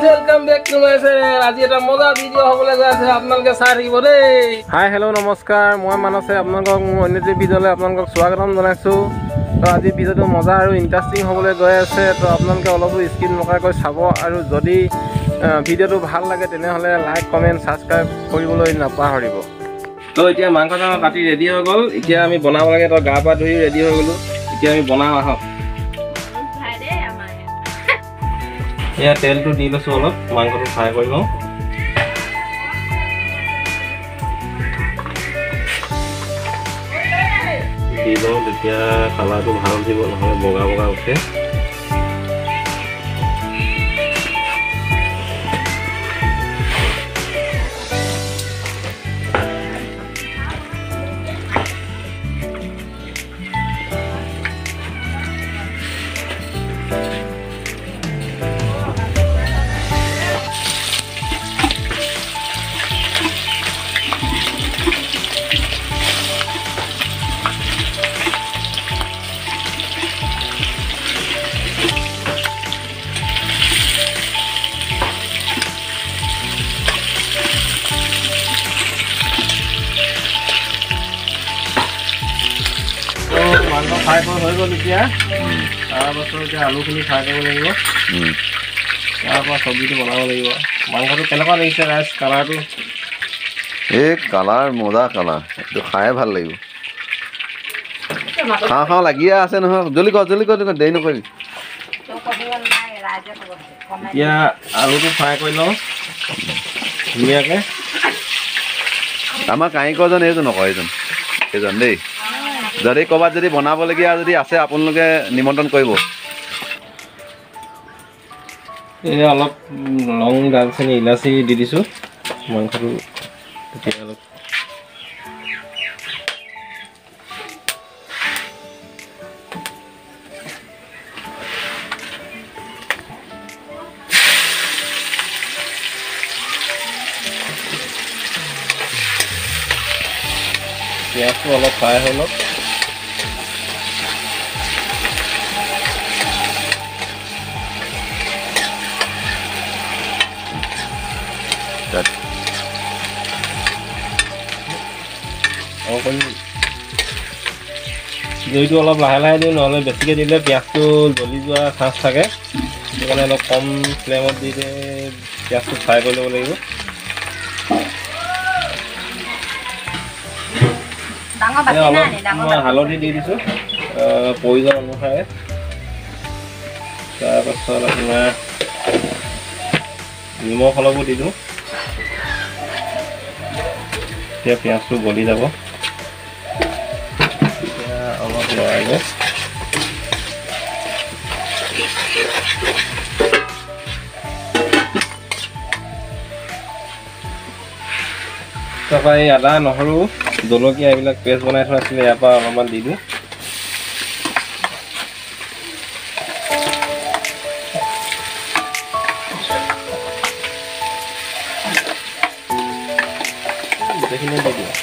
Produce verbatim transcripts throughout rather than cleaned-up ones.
Welcome back to my channel. आज এটা মজা ভিডিও হবলৈ গৈ আছে, আপোনালোকে চাই থাকিব দেই। হাই হেল্ল' নমস্কাৰ, মই মানসে আপোনালোকক মোৰ অন্য এটা ভিডিঅ'লৈ আপোনালোকক স্বাগতম জনাইছোঁ। তো আজি ভিডিঅ'টো মজা আৰু ইণ্টাৰেষ্টিং হ'বলৈ গৈ আছে, তো আপোনালোকে অলপো স্কিপ নকৰাকৈ চাব আৰু যদি ভিডিঅ'টো ভাল লাগে তেনেহ'লে লাইক কমেণ্ট ছাবস্ক্ৰাইব কৰিবলৈ নাপাহৰিব। তো এতিয়া মাংসটো কাটি ৰেডি হৈ গ'ল, এতিয়া আমি বনাব লাগে। তো গা পা ধুই ৰেডি হৈ গ'লোঁ, এতিয়া আমি বনাওঁ আহক। या तेल तो दी লৈছো অলপ মাংসটো ফ্ৰাই কৰি লওঁ দি লওঁ তেতিয়া কালাৰটো ভাল দিব নহলে বগা বগা উঠে মাংস ফ্ৰাই কৰি হৈ গ'ল এতিয়া তাৰপাছত এতিয়া আলুখিনি ফ্ৰাই কৰিব লাগিব তাৰপৰা চব্জিটো বনাব লাগিব মাংসটো কেনেকুৱা লাগিছে ৰাইচ কালাৰটো এই কালাৰ মজা কালাৰ এইটো খাই ভাল লাগিব খাওঁ খাওঁ লাগিয়ে আছে নহয় জলদি কৰ জলদি কৰ দেৰি নকৰিবি এতিয়া আলুটো ফ্ৰাই কৰি লওঁ ধুনীয়াকৈ আমাৰ কাৰিকৰজন এইজন নকয় এইজন এইজন দেই যদি ক'ৰবাত যদি বনাবলগীয়া যদি আছে আপোনালোকে নিমন্ত্ৰণ কৰিব এই অলপ লং দালচেনি ইলাচি দি দিছোঁ মাংসটো তেতিয়া অলপ পিঁয়াজটো অলপ ফ্ৰাই হৈ লওক জুইটো অলপ লাহে লাহে দিওঁ নহ'লে বেছিকৈ দিলে পিঁয়াজটো জ্বলি যোৱা চান্স থাকে সেইকাৰণে অলপ কম ফ্লেমত দি পিঁয়াজটো ফ্ৰাই কৰি ল'ব লাগিব অলপ মই হালধি দি দিছোঁ প্ৰয়োজন অনুসাৰে তাৰপাছত আপোনাৰ নিমখ অলপো দি দিওঁ এতিয়া পিঁয়াজটো গলি যাব এতিয়া অলপ লৰাই লওঁ তাৰপৰা এই আদা নহৰু জলকীয়া এইবিলাক পেষ্ট বনাই থোৱা আছিলে ইয়াৰ পৰা অলপমান দি দিওঁ গোটেইখিনি দি দিওঁ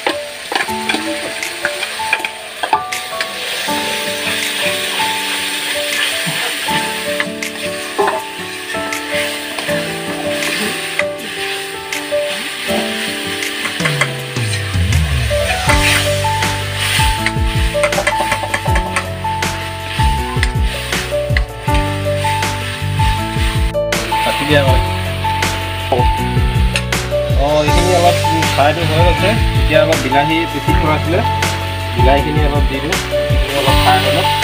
অঁ এইখিনি অলপ ফ্ৰাইটো হৈ গৈছে এতিয়া অলপ বিলাহী পিচি থোৱা আছিলে বিলাহীখিনি অলপ দি দিওঁ এইখিনি অলপ ফ্ৰাই হৈ লওক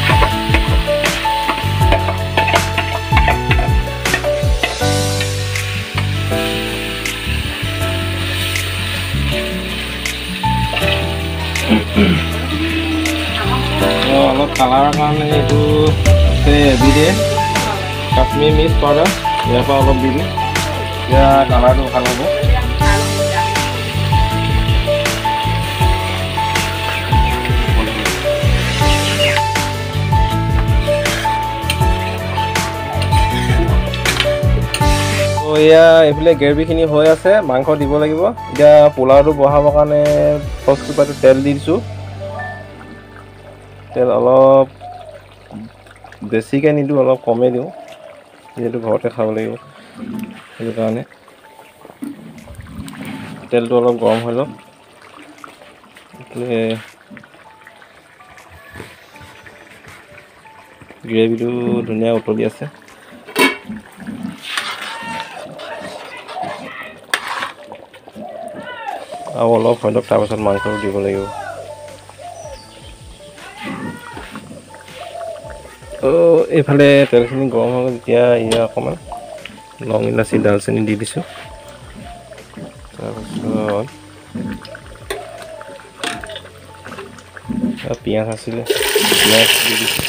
অলপ কালাৰৰ কাৰণে এইটো আছে এবিডে কাশ্মীৰ মিৰ্চ পাউডাৰ ইয়াৰ পৰা অলপ দি দিওঁ এতিয়া কালাৰটো ভাল হ'ব এয়া এইফালে গ্ৰেভিখিনি হৈ আছে মাংস দিব লাগিব এতিয়া পোলাওটো বহাবৰ কাৰণে পাঁচ কুপাটো তেল দি দিছোঁ তেল অলপ বেছিকৈ নিদিওঁ অলপ কমেই দিওঁ যেহেতু ঘৰতে খাব লাগিব সেইটো কাৰণে তেলটো অলপ গৰম হৈ লওক। গ্ৰেভিটো ধুনীয়া উতলি আছে। আৰু অলপ হৈ লওক, তাৰপাছত মাংসটো দিব লাগিব। ত' এইফালে তেলখিনি গৰম হৈ গ'ল, এতিয়া ইয়াৰ অকণমান লং ইলাচি ডালচেনি দি দিছোঁ। তাৰপাছত পিঁয়াজ আছিলে, পিঁয়াজ দি দিছোঁ।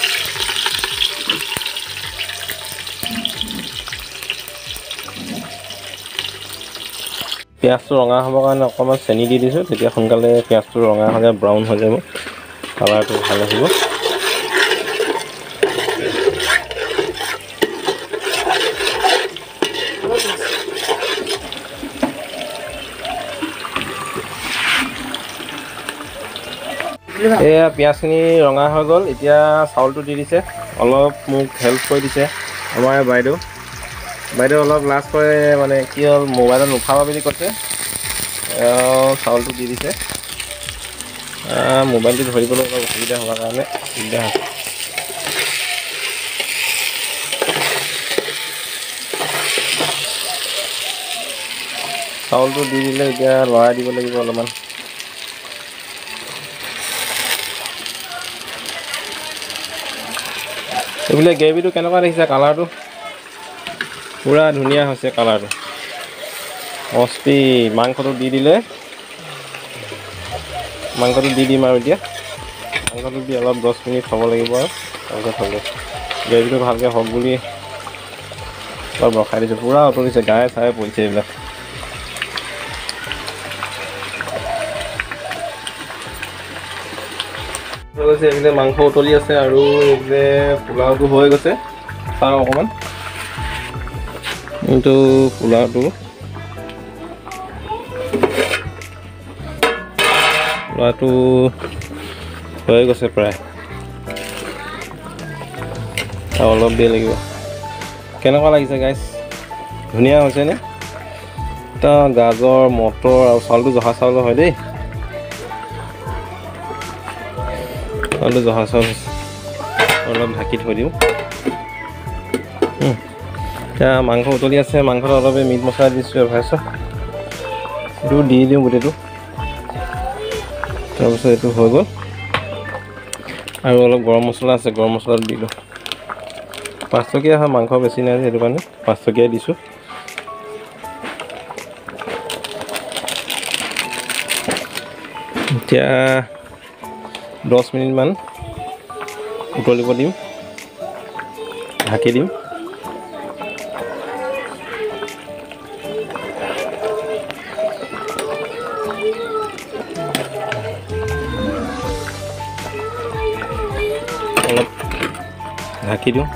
পিঁয়াজটো ৰঙা হ'বৰ কাৰণে অকণমান চেনি দি দিছোঁ, তেতিয়া সোনকালে পিঁয়াজটো ৰঙা হৈ যায়, ব্ৰাউন হৈ যাব, কালাৰটো ভাল আহিব। এয়া পিঁয়াজখিনি ৰঙা হৈ গ'ল, এতিয়া চাউলটো দি দিছে। অলপ মোক হেল্প কৰি দিছে আমাৰ বাইদেউ বাইদেউ অলপ লাজ কৰে, মানে কি হ'ল মোবাইলত নুঠাবা বুলি কৈছে। চাউলটো দি দিছে। মোবাইলটো ধৰিবলৈ অলপ অসুবিধা হোৱাৰ কাৰণে দিগদাৰ হৈছে। চাউলটো দি দিলে এতিয়া লৰাই দিব লাগিব অলপমান। এইবোলে গ্ৰেভিটো কেনেকুৱা দেখিছে, কালাৰটো পুৰা ধুনীয়া হৈছে। কালাৰটো মস্তি। মাংসটো দি দিলে, মাংসটো দি দিম আৰু এতিয়া মাংসটো দি অলপ দহ মিনিট থ'ব লাগিব আৰু তাৰপিছত হ'ব। গ্ৰেভিটো ভালকৈ হওক বুলি অলপ ৰখাই দিছোঁ। পুৰা উতলিছে, গায়ে চায়ে পৰিছে এইবিলাক। হৈ গৈছে এইফালে মাংস উতলি আছে আৰু এইফালে পোলাওটো হৈ গৈছে। চাওঁ অকণমান, কিন্তু পোলাওটো পোলাওটো হৈ গৈছে প্ৰায়, আৰু অলপ দেৰি লাগিব। কেনেকুৱা লাগিছে গাইছ? ধুনীয়া হৈছেনে? এটা গাজৰ, মটৰ আৰু চাউলটো জহা চাউলৰ হয় দেই। চাউলটো জহা চাউল হৈছে। অলপ ঢাকি থৈ দিওঁ। এতিয়া মাংস উতলি আছে, মাংসটো অলপ মিট মছলা দিছোঁ, এভাৰেষ্ট এইটো দি দিওঁ গোটেইটো। তাৰপিছত এইটো হৈ গ'ল, আৰু অলপ গৰম মছলা আছে, গৰম মছলাটো দিলোঁ। পাঁচটকীয়া হয়, মাংস বেছি নাই যে সেইটো কাৰণে পাঁচটকীয়াই দিছোঁ। এতিয়া দহ মিনিটমান উতলিব দিম, ঢাকি দিম। অলপ ঢাকি দিওঁ।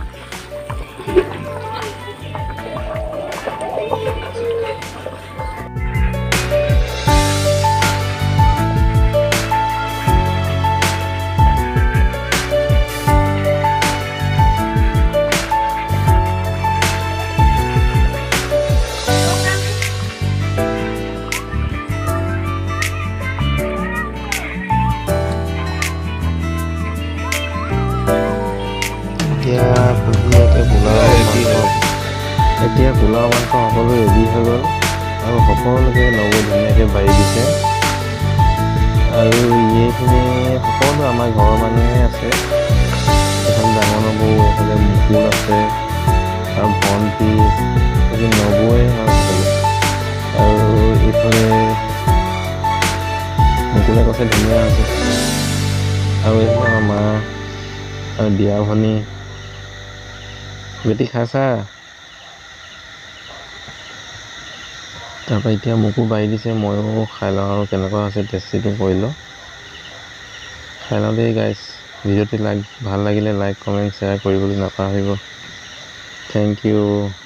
এতিয়া ধুনীয়াকৈ পোলাও মাংস এতিয়া পোলাও মাংস সকলো ৰেডি হৈ গ'ল, আৰু সকলোকে নবৌ ধুনীয়াকৈ বাঢ়ি দিছে। আৰু এইখিনি সকলো আমাৰ ঘৰৰ মানুহে আছে। এখন ডাঙৰ নবৌ, এইফালে মুকুল আছে আৰু ভণ্টি, এইখিনি নবৌৱে আৰু সকলো। আৰু এইফালে মুকুলে কৈছে ধুনীয়া হৈছে। আৰু এইফালে আমাৰ মা আৰু বিয়া ভনী বেটি খাইছা? তাৰপৰা এতিয়া মোকো বাঢ়ি দিছে, ময়ো খাই লওঁ আৰু কেনেকুৱা হৈছে টেষ্টিটো কৰি লওঁ। খাই লওঁ দেই গাইছ। ভিডিঅ'টো লাইক ভাল লাগিলে লাইক কমেণ্ট শ্বেয়াৰ কৰিবলৈ নাপাহৰিব। Thank U.